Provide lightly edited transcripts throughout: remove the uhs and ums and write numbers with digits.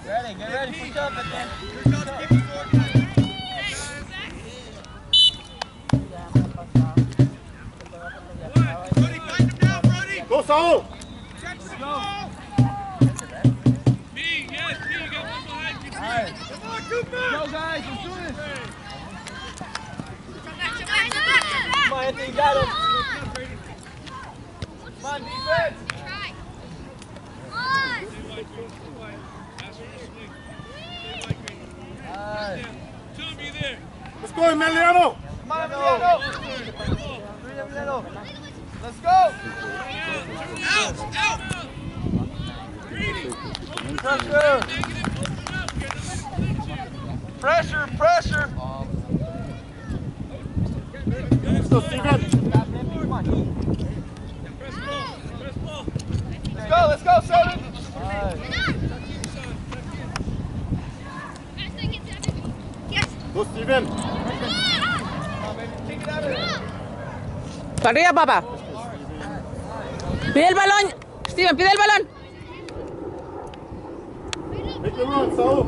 Get ready, push up, man. Go, Saul! Let's go. B, yes, B, you got one behind you. Alright. Come on, Cooper! Go, guys, let's do this. Come on, Anthony, you got it. Come on, defense. Let's go, Emiliano! Come on, Emiliano. Let's go. Out! Pressure. Let's go, Steven! Let's go, 7. Go, Steven! Para arriba, papá. Pide el balón. Steven, pide el balón. Make the run, Saul!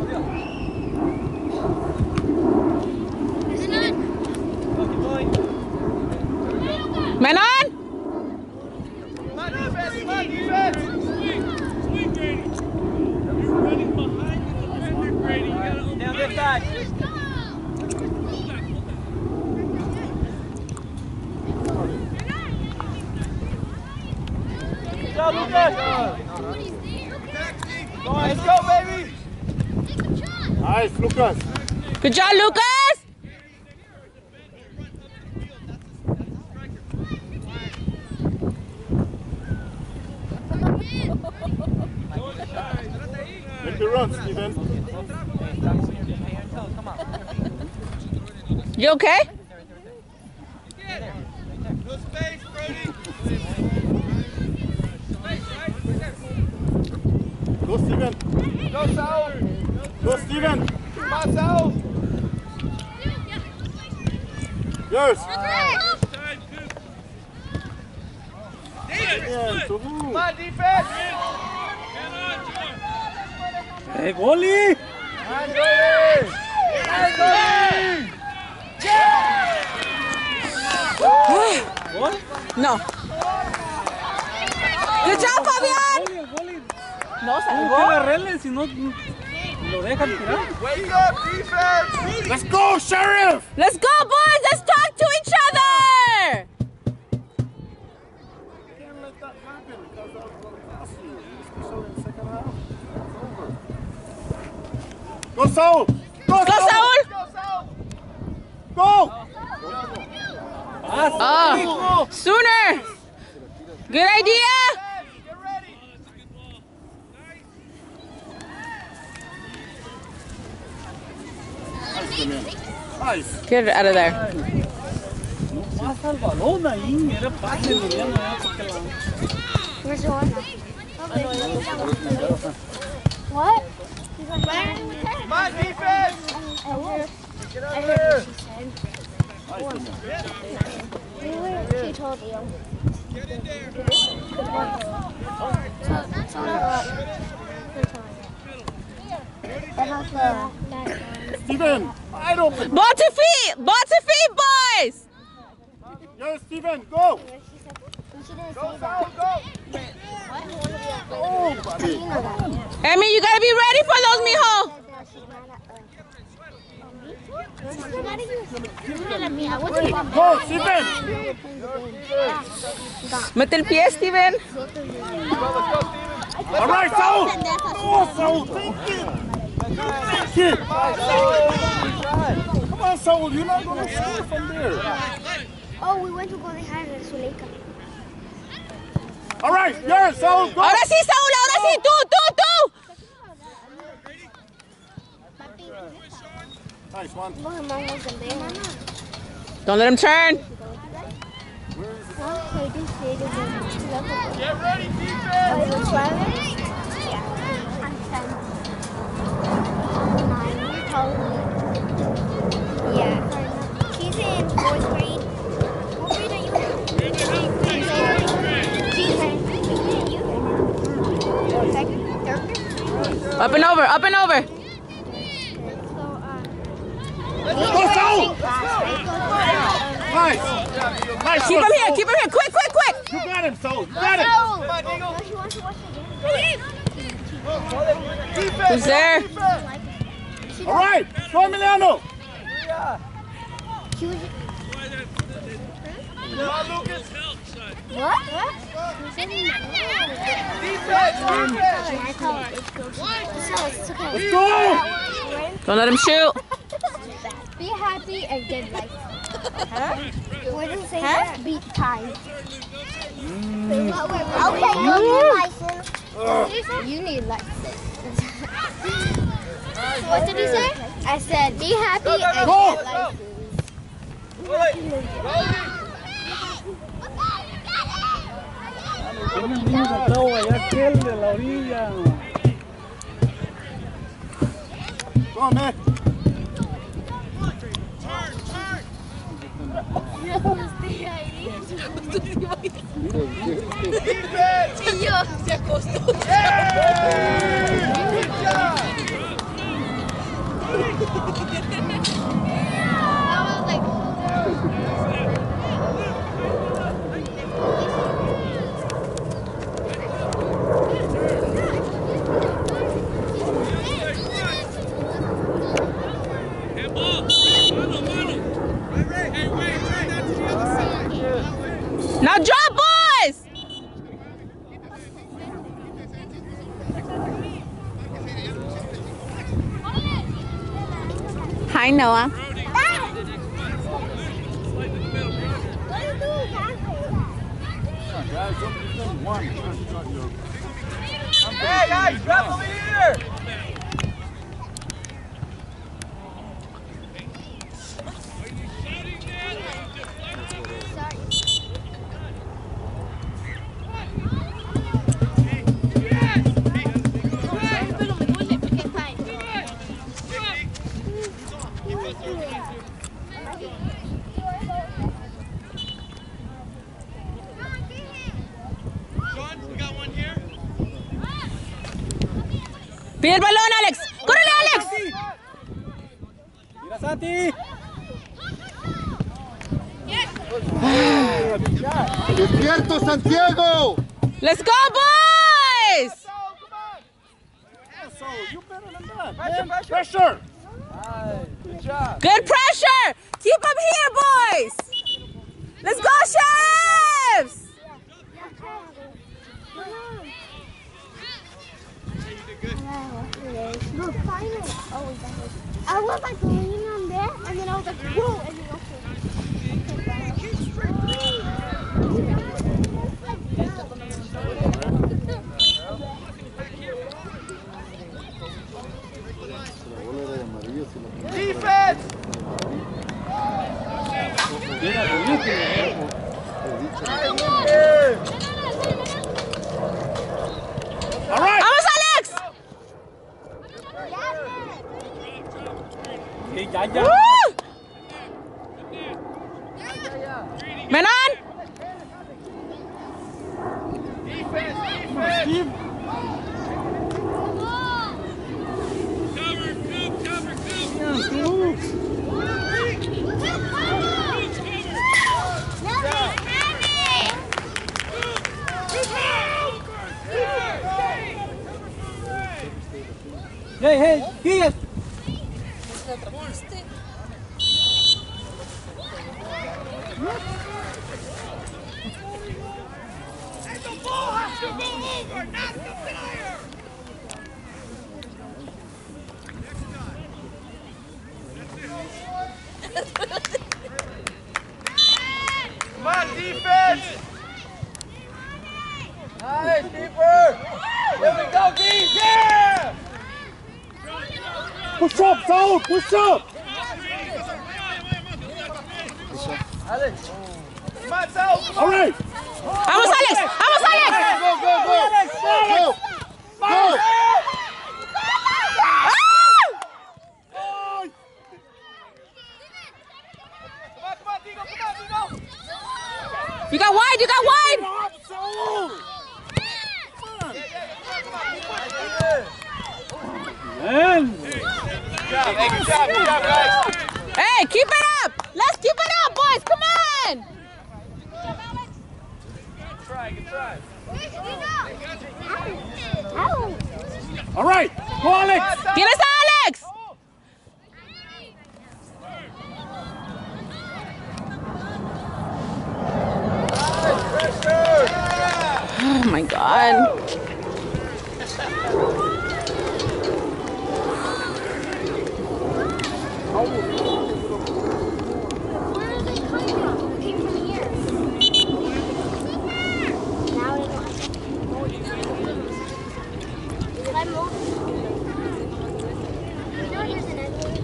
Menon. Come on, defense. Swing, Grady. You're running behind the defender, Grady. You gotta open Down this side. Good job, Lucas. Let's go, baby. Nice, Lucas! Good job, Lucas. Make the run, Steven! You okay? No space, Brody. Go, Steven! Go, Saul. Go, Steven! Come on, Saul. Yours! time, Coop. Yeah, so who? Come on, defense. Hey, goalie! No. Good job, Fabián. Goalie. No, No salgo. agarrarle si no lo dejan tirar. Wake up, defense. Let's go, Sheriff! Let's go, boys. Let's talk to each other. Can't let that happen because that will cost you, especially in the second half. It's over. Go, Saul! Go, Go, Saul. Go, Saul. Go! Oh, sooner. Good idea. Get ready. Nice. Get it out of there. Pasa el balón ahí, era pase Emiliano, porque la... Where's the one? What? Come on, defense. Get out there. She told you. Get in there. Steven, wide open. Ball to feet, boys. Yes, Steven, go! Go, Saul, go. Oh, buddy. Emmy, you gotta be ready for those, mijo. Go, Steven! Mete el pie, Steven. All right, Saul! Oh, Saul, take it! Take it! Come on, Saul, you're not going to score from there. Oh, we went to go behind the Zuleika. All right, yes, Saul, go! Ahora sí, Saúl, ahora sí. Tú. Nice one. Don't let him turn. Get ready, defense. Yeah. She's in 4th grade. What grade are you in? She's in second, third grade? Up and over, up and over. Go, Saul! Nice. Nice. Keep him here, keep him here. Quick, quick, quick. You got him, Saul. You got him. Who's there? All right. Go, Emiliano. What? Let's go. Don't let him shoot. Be happy and get life. Huh? What does it say? Huh? Be kind. Okay, you need license. You need license. What did he say? I said, be happy and get license. Tienen niños acá o allá aquel de la orilla. Go on, man. Se acostó. Now drop, boys! Hi, Noah. Hey guys, drop over here! Pide el balón, Alex. ¡Córrele, Alex! Mira, Santi. Despierto, Santiago. Let's go, boys! So you better than that. Pressure. Good job. Good pressure! Keep them here, boys! Let's go, Sheriffs! Look, finally. Oh, I was like leaning on there, and then I was like, whoa, and then Defense! All right. ¡Vamos, Alex! Sí, ya. ¡Woo! Menon! Defense! Steve. Hey, here. Come on, defense! Nice, keeper! Here we go, Keith! Yeah! Push up, Saul. Push up. Alex! Come on, Saul! All right. ¡Vamos, Alex! ¡Vamos, Alex! Go, go, go. Go. Go. Come on, Digo! Come on, Digo! You got wide, you got wide! Yeah, come on, keep pushing! Hey, good job, guys. Hey, keep it up! Let's keep it up, boys! Come on! Good try. All right, go Alex. ¿Quién está, Alex? Oh my God. Where are they coming from? They came from here. Now they don't have to. Did I move? You know there's an enemy.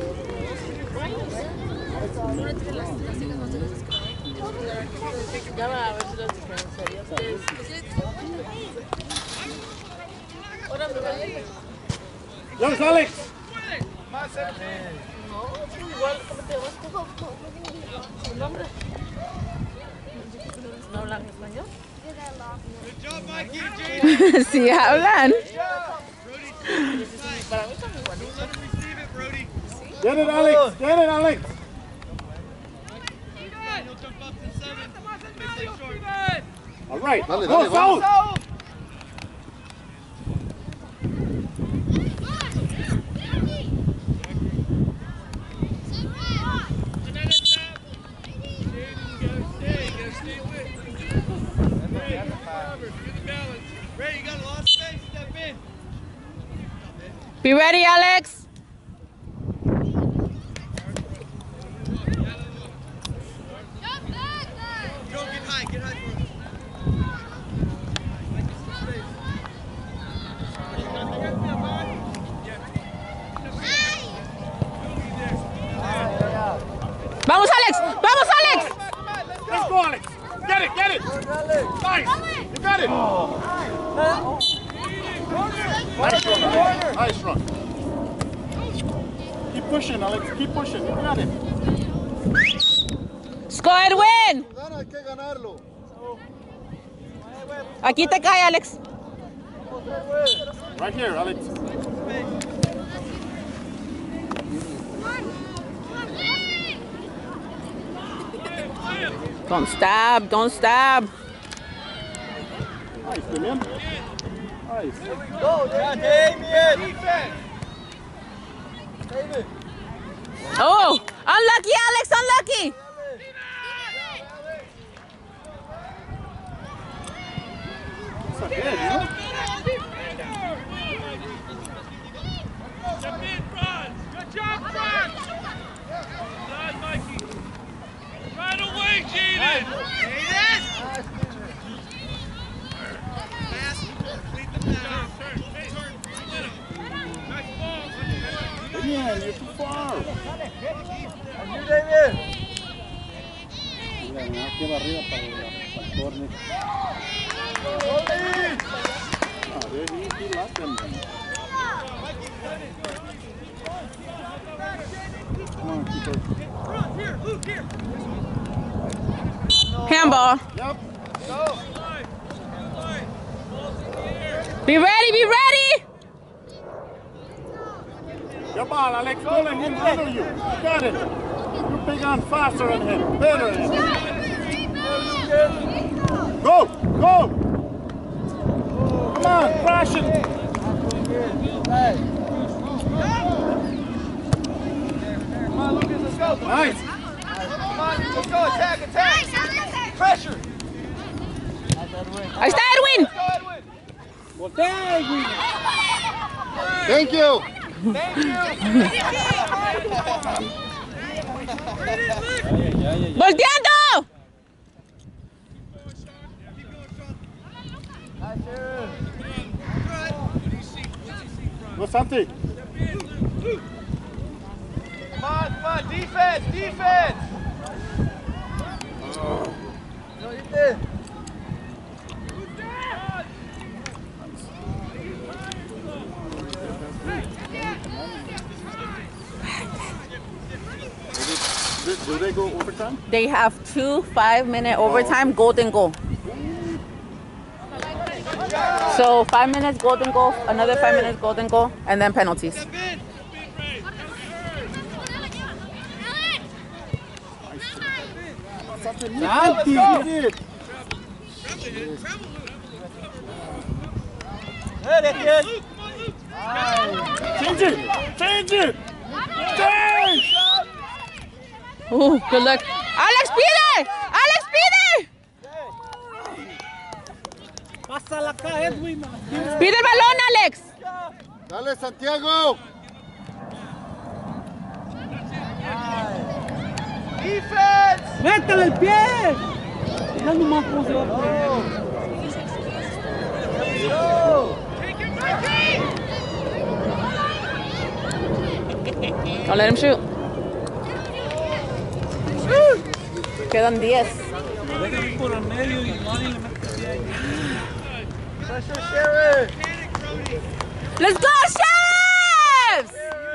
Yes, Alex. Good job, Mikey and Jaden. Sí, hablan. Don't let him receive it, Brody. Get it, Alex. Get it, Alex. He'll jump up to 7. Stay short. All right, Dale, go dale, south. Ray, you got a lot of space. Step in. Be ready, Alex. Joe, get high for him. Vamos, Alex. Vamos, Alex. Let's go, Alex. Get it, get it. Nice. You got it. Nice run, Alex. Nice run. Keep pushing, Alex. Keep pushing. You got it. Score and win. Hay que ganarlo. Aquí te cae, Alex. Right here, Alex. Don't stab, don't stab. Nice, Damian. Nice. Go, Damien. Defense. David. Oh, unlucky, Alex, unlucky. It's not dead, you know? Step in, Franz. Good job, Franz. Good, Mikey. Right away, Jaden. Jaden. Pass. Complete the pass. Turn. Hey, turn. Nice ball. Damian, you're too far. You, David. Aquí va arriba para el corner. He lost them. Come on, keeper. Here, Luke, here. Handball. Yep. Be ready, be ready. Your ball, Alex. Don't let him handle you. You got it. You big on faster than him. Better than him. Go! Go! Come on, crash it. Come on, Lucas, let's go. Nice. Come on, let's go. Attack. Pressure. Ahí está Edwin. Let's go, Edwin. Thank you. Thank you. Volteando. Go, Santi. Come on, defense. No, you did. Do they go overtime? They have 2 5-minute overtime golden goal. So 5 minutes golden goal, another 5 minutes golden goal, and then penalties. Step in, Ray. Change it! Change it! Change! Good luck. Alex, pide! Alex, pide! Pásala acá, Edwin. Pide el balón, Alex. Dale, Santiago. Defense. ¡Métele el pie! Ya nomás cómo se va a Don't let him shoot. Quedan 10. Déjame ir por el medio y Manny le mete el pie ahí. Pressure, Sharon. Let's go, Sheriffs!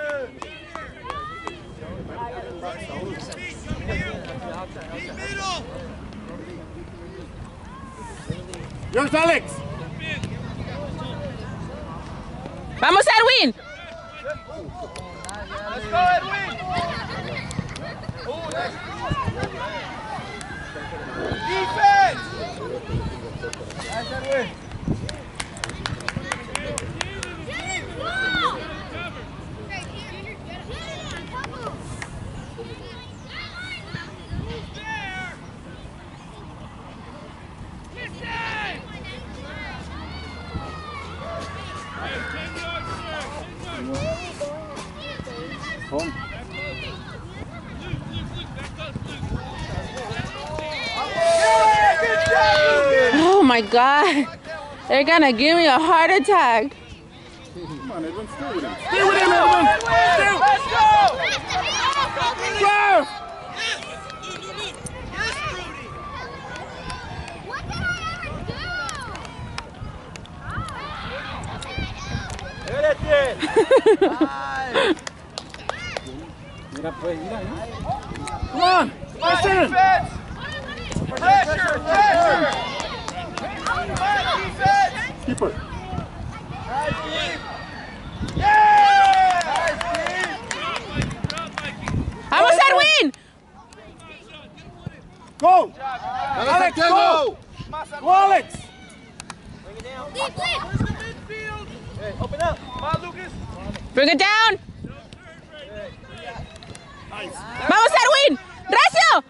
Yours, Alex. Vamos, Edwin. Let's go, Edwin. Oh, nice. Defense. Nice, Edwin. Oh my God. They're gonna give me a heart attack. Come on, Edwin, stay with him. Stay with him, Edwin. Let's go. Go! What did I ever do? Good at it. Mira, pues, mira. Come on. Listen. Defense. Pressure, pressure. Come on, defense. Keeper. Nice, Steve. Yeah! Nice, Steve. Vamos, Edwin. Go! Dale, Alex, Santiago. go! Go, Alex! Deep, deep. Hey, open up. Come on, Lucas. Bring it down. Vamos, Edwin. Recio.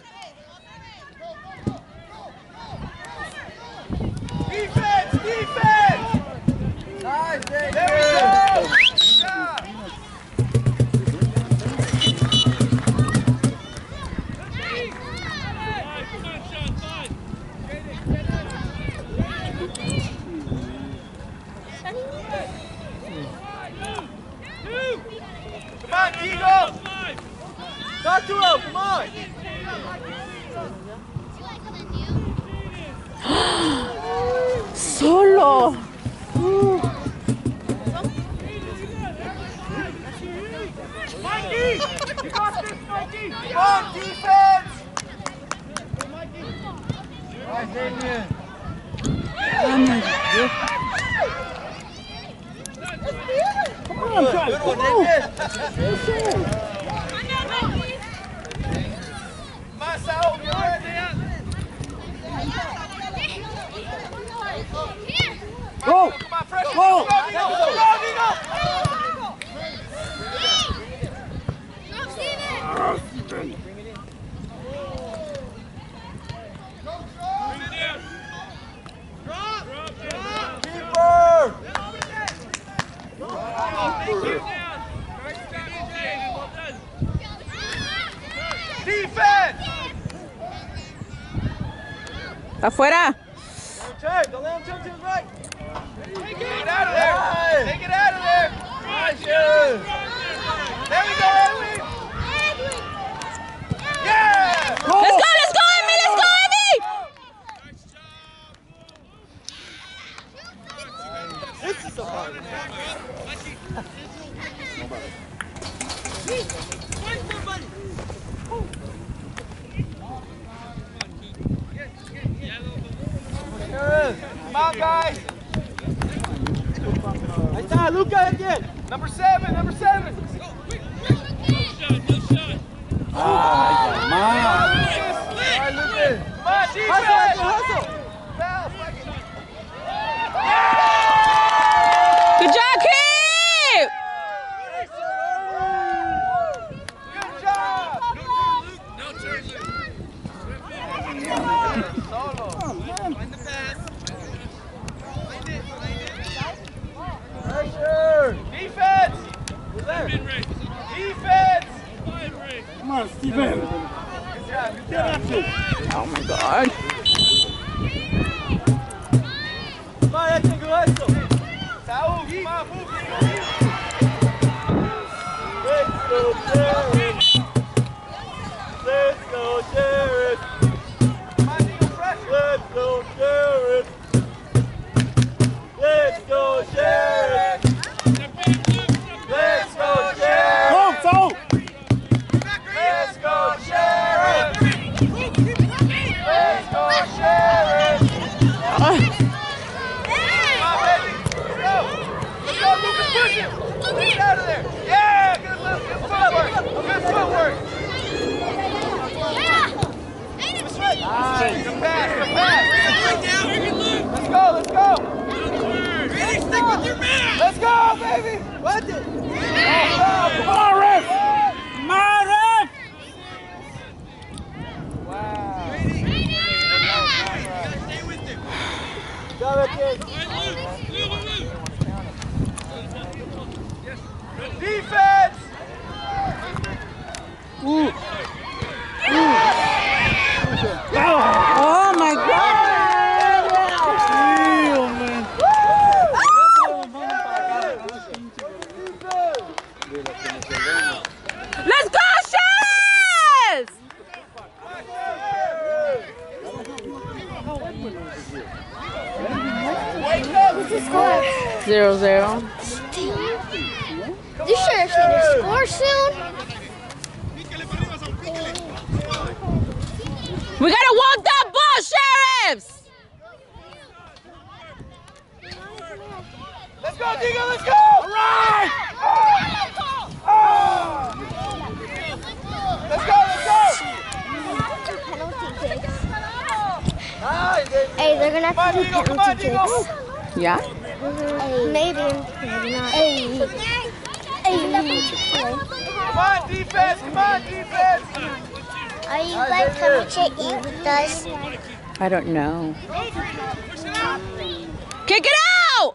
Defense, defense. Nice, Dave. There we go. Good job. Come on, Eagle. Talk to him. Come on. Solo. Mikey! You got this, Mikey! Come on, defense. Nice, Damien. Come on, guys, Good one, come on. Damien. Come on, Sal. You're right. Go! Come on, pressure. Go! Go, Eagle. Go, Eagle. Keeper. Defense. Afuera. Don't let him turn to his right. Take it out of there. Take it out of there. Nice. There we go, Edwin. Yeah. Go! Let's go, Emmy. Let's go, Emmy. This is so hard. Come on, guys. Ahí está, Luca again. Number 7, number 7. Ay, mamá. All right, Defense! Hustle! Foul, flag it. Good job, Keith! Good job! No turn, Solo. Find the pass. Find it. Pressure! Defense! Mid-range. Defense! Five range. Come on, Steven. Good job, good job. Oh my God. Come on, that's a good hustle. Saúl, come on, move. Let's go, Jared. Let's go, Jared. Come on, Eagle, pressure. Let's go, Jared. Let's go, Jared. Let's go, Jared. Go, go. Let's go, Jared. Let's go, Jared. Come on, baby. Let's go. Let's go, move and push him. Get out of there. Yeah, good footwork. Good footwork. Nice. Good pass, good pass. Let's go, let's go. Ready, stick with your man. Let's go, baby. Watch it. Come on, ref. Come on, ref. Wow. Stay with him. Go, kid. Defense. Oh my God. Tío, man. Let's go, Sheriffs! What's the score? 0-0. This sheriff's gonna score soon. We gotta walk that ball, Sheriffs! Let's go, Diego, let's go! All right! Let's go, let's go! Nice, baby. Hey, they're gonna Come on, have to do Diego, come on, penalty Diego! kicks. Yeah? Maybe. Maybe not. Hey. Come on, defense, come on, defense! Are you like coming to eat with us? I don't know. Kick it out!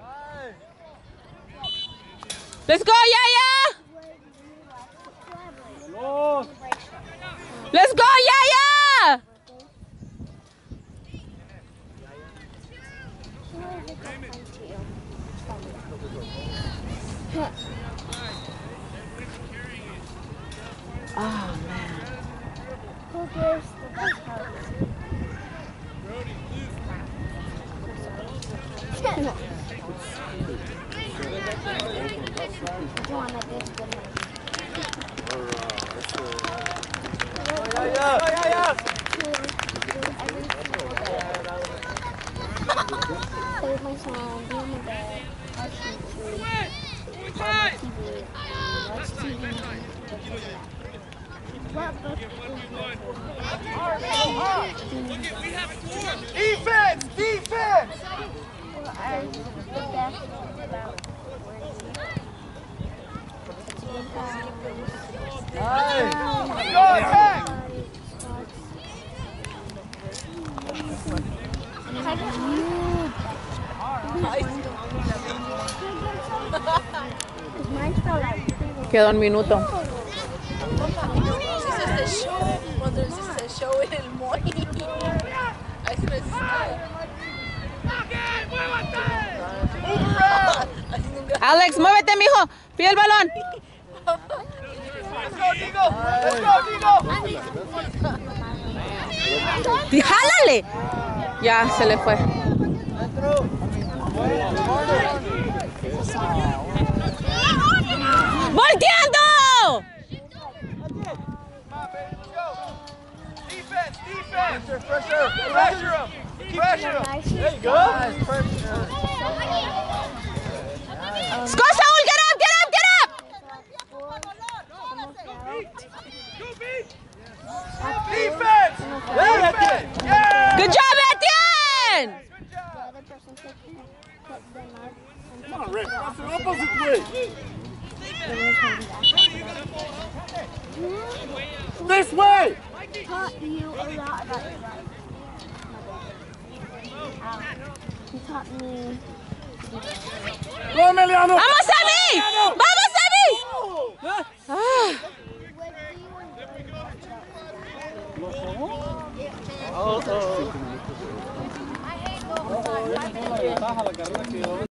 Let's go, Yaya! Let's go, Yaya! Oh, man. Who gives the best help? Save my song, be in the bed, watch YouTube, watch TV, what book Defense, defense! are the best about Nice. Go attack! Queda un minuto. Alex, muévete, mijo. Pide el balón. Let's go, Diego! Let's go, Diego! Y jálale. Ya, se le fue. ¡Volteando! Defense, defense! Pressure, pressure him! Pressure him! There you go! Let's go, Saul! Get up, get up, get up! Defense! Defense! Yeah! Come on, Rick. That's the opposite way. This way. Taught you a lot about your life. He taught me. Go, Emiliano. Vamos, Sammy!